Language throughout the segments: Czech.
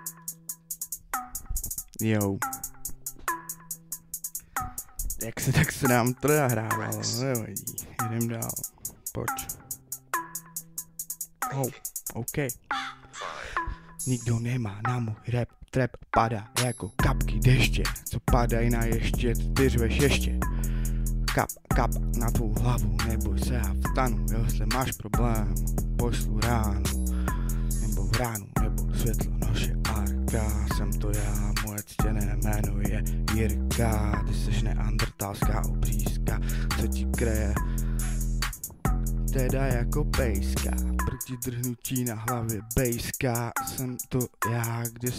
Jo. Tak se nám to nahrávalo, nevadí. Jdem dál. Pojď. Oh, OK. Nikdo nemá na můj rap, trap padá jako kapky deště, co padají na ještě, ty řveš ještě. Kap na tvou hlavu, neboj se, já vstanu, jestli máš problém, pošlu ránu, nebo v ránu, nebo světlo noše Arka, jsem to já, moje ctěné jméno je Jirka, ty seš neandertalská obřízka, co ti kreje, teda jako pejska, proti drhnutí na hlavě bejská, jsem to já, kde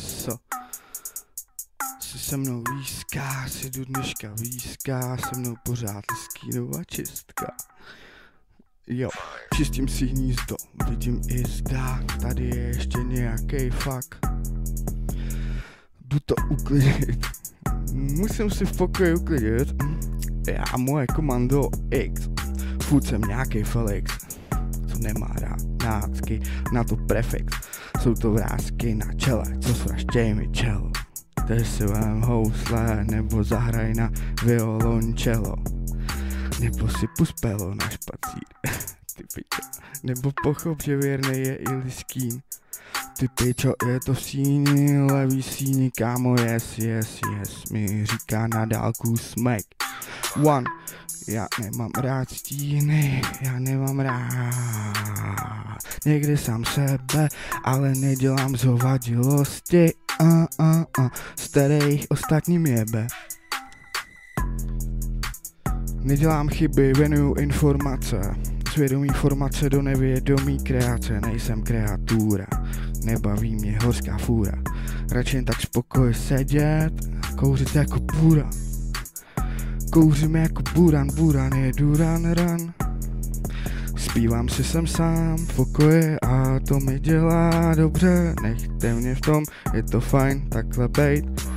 si se mnou výská, si do dneška výská, se mnou pořád Liskínova čistka. Jo, čistím si hnízdo, vidím i zdá, tady je ještě nějaký fuck. Jdu to uklidit, musím si v pokoji uklidit, já a moje komando X, furt jsem nějaký Felix, co nemá rád nácky, na to prefix, jsou to vrásky na čele, co svraštěj mi čelo. Teď si vem housle, nebo zahraj na violončelo, nebo si puspelo na špacír, ty pičo, nebo pochop, že věrnej je i Liskín, ty pičo, je to v síni, levý síni, kámo, yes, mi říká na dálku smek, one, já nemám rád stíny, já nemám rád někdy sám sebe, ale nedělám zhovadilosti, z kterých ostatním jebe. Nedělám chyby, věnuju informace, svědomí formace do nevědomí kreace, nejsem kreatura, nebaví mě horská fůra, radši jen tak spokoj sedět, kouřit jako půra. Kouřím jako buran je duran ran. Zpívám si jsem sám v pokoji a to mi dělá dobře. Nechte mě v tom, je to fajn takhle bejt.